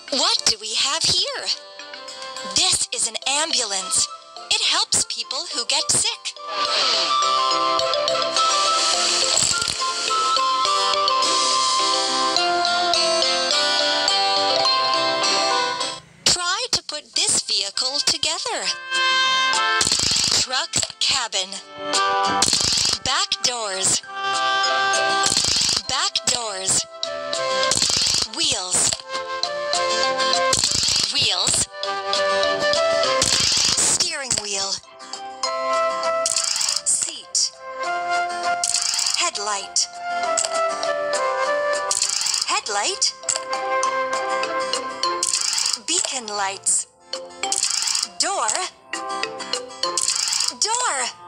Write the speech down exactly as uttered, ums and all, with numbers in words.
What do we have here? This is an ambulance. It helps people who get sick. Try to put this vehicle together. Truck cabin. Back doors. Back doors. Wheels. Wheels. Steering wheel. Seat. Headlight. Headlight. Beacon lights. Door. Door.